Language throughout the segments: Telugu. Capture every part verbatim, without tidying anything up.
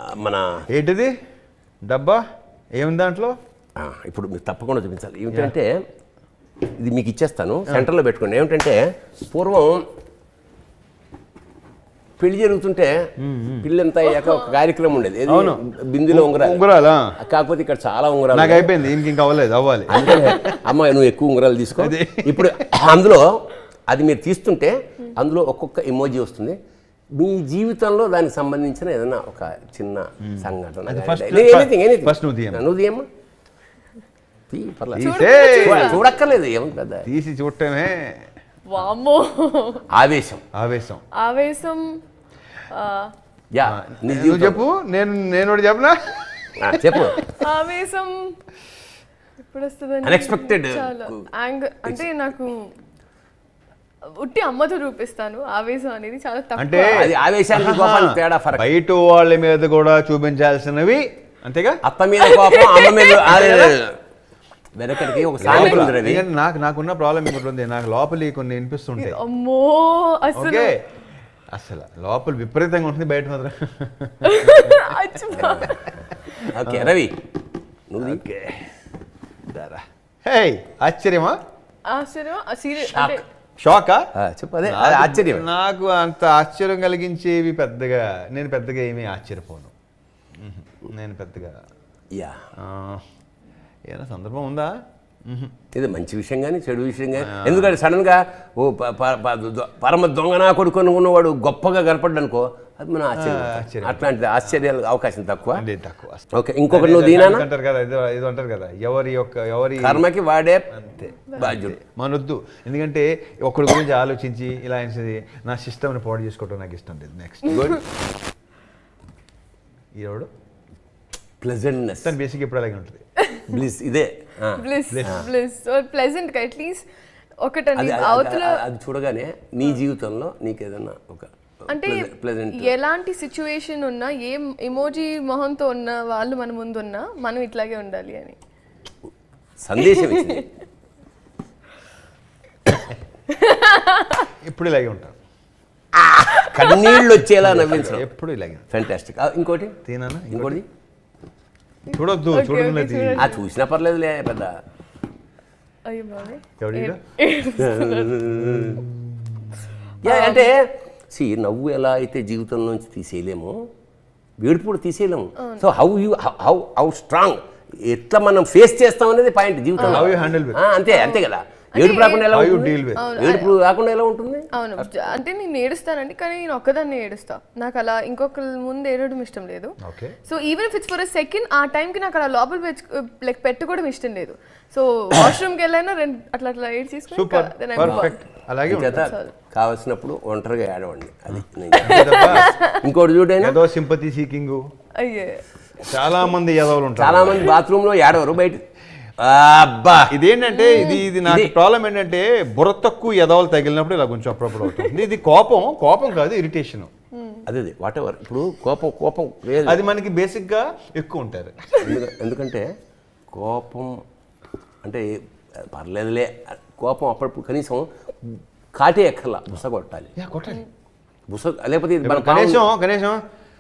మన ఏంటిది డబ్బా ఏముంది దాంట్లో ఇప్పుడు మీరు తప్పకుండా చూపించాలి ఏమిటంటే ఇది మీకు ఇచ్చేస్తాను సెంటర్లో పెట్టుకోండి ఏమిటంటే పూర్వం పెళ్లి జరుగుతుంటే పిల్లంతా అయ్యాక ఒక కార్యక్రమం ఉండేది బిందులో ఉంగరాలు ఉంగరాలా కాకపోతే ఇక్కడ చాలా ఉంగరాలు నాకు అయిపోయింది ఇంక ఇంకా అవ్వలేదు అవ్వాలి అంటే అమ్మ నువ్వు ఎక్కువ ఉంగరాలు తీసుకో ఇప్పుడు అందులో అది మీరు తీస్తుంటే అందులో ఒక్కొక్క ఎమోజీ వస్తుంది మీ జీవితంలో దానికి సంబంధించిన ఏదైనా ఒక చిన్న సంఘటన నువ్వు తీయమ్మా చూడక్కర్లేదు ఏముంది పెద్ద తీసి చూడటమే ఆవేశం ఆవేశం ఆవేశం యా నువ్వు చెప్పు నేను నేను చెప్పనా చెప్పు ఆవేశం ఎప్పుడు వస్తుంది అన్ఎక్స్పెక్టెడ్ అంటే నాకు ఉట్టి అమ్మతో చూపిస్తాను ఆవేశం అనేది చాలా తక్కువ అంటే ఆవేశానికి కోపానికి తేడా ఫరక్ బయట వాళ్ళ మీద కూడా చూపించాల్సినవి అంతేగా అత్త మీద కోపం అమ్మ మీద వెనకటికి ఒక సామెత ఉంది రవి నాకు నాకున్న ప్రాబ్లం ఇంకోటి ఉంది నాకు లోపలి కొన్ని వినిపిస్తుంటాయి అమ్మో అసలు అసలు లోపల విపరీతంగా ఉంటుంది బయట మాత్రం ఓకే రవి నువ్వు ఓకే దారా హే ఆశ్చర్యమా ఆశ్చర్యం షాకా చెప్పు అదే ఆశ్చర్యం నాకు అంత ఆశ్చర్యం కలిగించేవి పెద్దగా నేను పెద్దగా ఏమీ ఆశ్చర్యపోను నేను పెద్దగా యా ఏదైనా సందర్భం ఉందా ఇది మంచి విషయం కానీ చెడు విషయం కానీ ఎందుకంటే సడన్గా ఓ పరమ దొంగనా కొడుకొని ఉన్నవాడు గొప్పగా కనపడ్డనుకో అది మన ఆశ్చర్యం అట్లాంటిది ఆశ్చర్యాలు అవకాశం తక్కువ తక్కువ ఓకే ఇంకొకటి నువ్వు దీనా అంటారు కదా ఇది అంటారు కదా ఎవరి యొక్క ఎవరి కర్మకి వాడే అంతే బాధ్యుడు మనొద్దు ఎందుకంటే ఒకరి గురించి ఆలోచించి ఇలా అనేసి నా సిస్టమ్ని పాడు చేసుకోవడం నాకు ఇష్టం లేదు నెక్స్ట్ గుడ్ ఈరోడు ప్లెజెంట్నెస్ తను బేసిక్ ఎప్పుడు అలాగే ఉంటుంది బ్లిస్ ఇదే బ్లిస్ బ్లిస్ ప్లెజెంట్ గా అట్లీస్ట్ ఒకటని అవతల అది చూడగానే నీ జీవితంలో నీకు ఏదైనా ఒక అంటే ఎలాంటి సిచ్యువేషన్ ఉన్నా ఏ ఎమోజీ మొహంతో ఉన్న వాళ్ళు మన ముందు ఉన్నా మనం ఇట్లాగే ఉండాలి అని సందేశం ఇచ్చింది ఎప్పుడు ఇలాగే ఉంటాను కన్నీళ్ళు వచ్చేలా నవ్వించడం ఎప్పుడు ఇలాగే ఫ్యాంటాస్టిక్ ఇంకోటి తీనా ఇంకోటి చూడొద్దు చూడలేదు ఆ చూసినా పర్లేదులే పెద్ద అంటే సి నవ్వు ఎలా అయితే జీవితంలోంచి తీసేయలేమో వేడుపు కూడా తీసేయలేము so how you how how strong ఎట్లా మనం ఫేస్ చేస్తాం అనేది పాయింట్ జీవితంలో అంతే అంతే కదా ఏడుపు రాకుండా ఎలా ఏడుపు రాకుండా ఎలా ఉంటుంది అవును అంటే నేను ఏడుస్తానండి కానీ నేను ఒక్కదాన్ని ఏడుస్తా నాకు అలా ఇంకొకరి ముందు ఏడవడం ఇష్టం లేదు so even if it's for a second ఆ టైంకి నాకు అలా లోపల లైక్ పెట్టుకోవడం ఇష్టం లేదు సో వాష్రూమ్కి వెళ్ళైనా రెండు అట్లా అట్లా ఏడు తీసుకుని కావాల్సినప్పుడు ఒంటరిగా ఏడవండి అది ఇంకోటి చూడండి సింపతి సీకింగ్ అయ్యే చాలా మంది ఎదవలు ఉంటారు చాలా మంది బాత్రూమ్ లో ఏడవరు బయట అబ్బా ఇదేంటంటే ఇది ఇది నాకు ప్రాబ్లం ఏంటంటే బుర్ర తక్కువ ఎదవలు తగిలినప్పుడు ఇలా కొంచెం అప్పుడప్పుడు అవుతుంది ఇది కోపం కోపం కాదు ఇరిటేషన్ అదే వాట్ ఎవర్ ఇప్పుడు కోపం కోపం అది మనకి బేసిక్ గా ఎక్కువ ఉంటారు ఎందుకంటే కోపం అంటే పర్లేదులే కోపం అప్పుడప్పుడు కనీసం కాటే ఎక్కర్లా బుస కొట్టాలి కొట్టాలి బుస లేకపోతే కనీసం కనీసం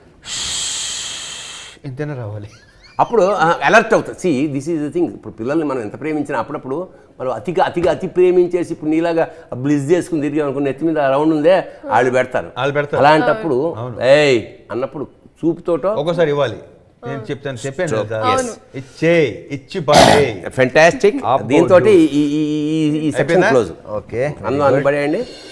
ఎంతైనా రావాలి అప్పుడు అలర్ట్ అవుతుంది see this is the thing ఇప్పుడు పిల్లల్ని మనం ఎంత ప్రేమించినా అప్పుడప్పుడు మనం అతిగా అతిగా అతి ప్రేమించేసి ఇప్పుడు నీలాగా బ్లిజ్ చేసుకుని తిరిగి అనుకుని నెత్తి మీద రౌండ్ ఉందే వాళ్ళు పెడతారు వాళ్ళు పెడతారు అలాంటప్పుడు ఏయ్ అన్నప్పుడు చూపుతోటో ఒక్కోసారి ఇవ్వాలి నేను చెప్తాను చెప్పాను ఇచ్చే ఇచ్చి పడే ఫెంటాస్టిక్ దీంతో ఈ సెక్షన్ క్లోజ్ ఓకే అందులో అనుబడేయండి